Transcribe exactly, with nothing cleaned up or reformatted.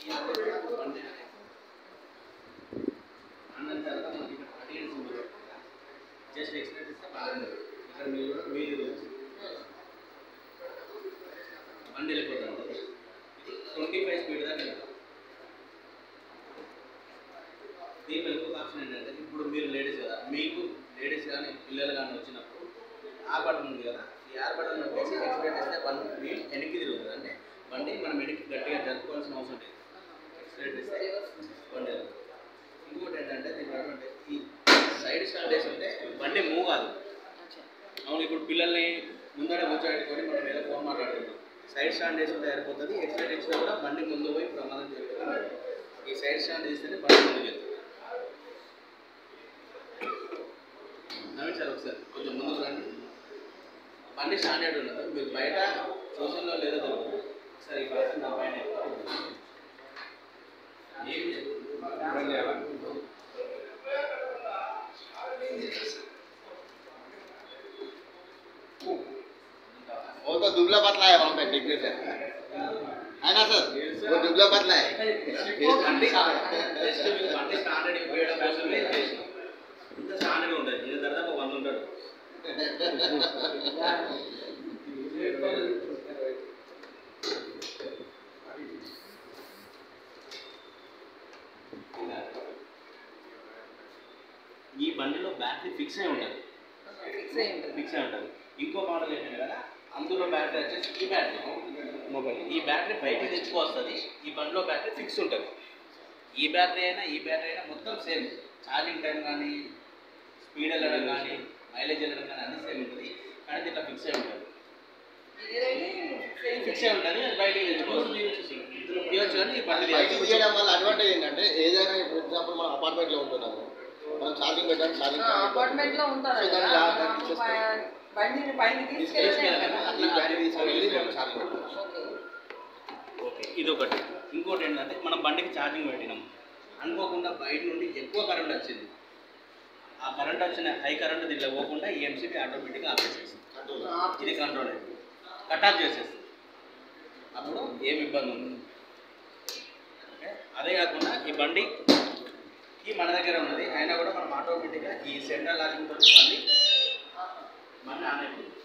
అన్న తర్వాత మనకి ఇక్కడ పదిహేను సింబల్ జస్ట్ ఎక్స్ప్రెస్ ఇస్తే బాగుంది. ఇక్కడ మీరు కూడా మీరు బండి వెళ్ళిపోతుంది. ట్వంటీ ఫైవ్ స్పీడ్ దాకా వెళ్తాం. దీని ఇంకొక ఆప్షన్ ఏంటంటే ఇప్పుడు మీరు లేడీస్ కదా, మీకు లేడీస్ కానీ పిల్లలు కానీ వచ్చినప్పుడు ఆ బటన్ ఉంది కదా, ఈ ఆర్ బటన్ వచ్చేసి ఎక్స్ప్రెస్ ఇస్తే బండి వీల్ వెనక్కి తిరుగుతుంది. అంటే బండి మనం వెనక్కి గట్టిగా జరుపుకోవాల్సిన అవసరం లేదు. ఎక్స్ప్రెస్ ఇస్తే బండి ఇంకోటి ఏంటంటే దీంట్లో ఈ సైడ్ స్టాండ్ వేసి ఉంటే బండి మూవ్ కాదు. అవును, ఇప్పుడు పిల్లల్ని ముందర కూర్చోబెట్టుకొని మనం ఏదో ఫోన్ మాట్లాడుతున్నాం, సైడ్ స్టాండ్ వేసి ఉంటే సరిపోతుంది. ఎక్స్ప్రెస్ ఇచ్చినా కూడా బండి ముందు పోయి ప్రమాదం జరుగుతుంది. ఈ సైడ్ స్టాండ్ వేస్తేనే బండి ముందుకు వెళ్తుంది. నవీన్ సార్ ఒకసారి కొంచెం ముందుకు రండి. బండి స్టాండర్డ్ ఉన్నది, మీరు బయట సోషల్లో లేదో దొరుకుతుంది. ఒకసారి ఈ పర్సన్ నా పైన वो तो दुबला पतला है वहाँ पे देखने से है ना सर, वो दुबला पतला है. బండి బండి స్టాండర్డ్ ఉపయోగం కోసమే చేసినాం. ఇంత స్టాండర్డ్ ఉంటుంది. ఇది తర్వాత వన్ ఉంటాడు. ఈ బండిలో బ్యాటరీ ఫిక్స్ అయి ఉంటుంది. ఫిక్స్ అయి ఉంటుంది. ఇంకో మోడల్ ఏంటంటే కదా, అందులో బ్యాటరీ వచ్చేసి ఈ బ్యాటరీ మొబైల్, ఈ బ్యాటరీ బయటికి తెచ్చుకొస్తుంది. ఈ బండిలో బ్యాటరీ ఫిక్స్ ఉంటుంది. ఈ బ్యాటరీ అయినా ఈ బ్యాటరీ అయినా మొత్తం సేమ్. ఛార్జింగ్ టైం కానీ, స్పీడ్ వెళ్ళడం కానీ, మైలేజ్ వెళ్ళడం కానీ అన్నీ సేమ్ ఉంటుంది. కానీ దీంట్లో ఫిక్స్ అయి ఉంటుంది. ఫిక్స్ అయి ఉంటుంది, అది బయటికి తెచ్చుకోవచ్చు. తీయచ్చు. కానీ ఈ బండి తీయడం వల్ల అడ్వాంటేజ్ ఏంటంటే ఏదైనా ఫర్ ఎగ్జాంపుల్ మనం అపార్ట్మెంట్లో ఉంటున్నాము, మనం ఛార్జింగ్ పెట్టాలి, ఛార్జింగ్ అపార్ట్మెంట్ లో ఉంటారు బండిని పైన ఓకే, ఇది ఒకటి. ఇంకోటి ఏంటంటే మనం బండికి ఛార్జింగ్ పెట్టినాం, అనుకోకుండా బయట నుండి ఎక్కువ కరెంట్ వచ్చింది. ఆ కరెంట్ వచ్చిన హై కరెంట్ దీంట్లో పోకుండా ఈ ఎంసీబీ ఆటోమేటిక్గా ఆపేసేస్తుంది. ఇది కంట్రోల్ అయిపోయింది, కట్ ఆఫ్ చేసేస్తుంది. అప్పుడు ఏమి ఇబ్బంది ఉండదు. ఓకే, అదే కాకుండా ఈ బండి ఈ మన దగ్గర ఉన్నది అయినా కూడా మనం ఆటోమేటిక్గా ఈ సెంట్రల్ లాకింగ్ తోటి బండి బండి ఆన్ అయిపోతుంది.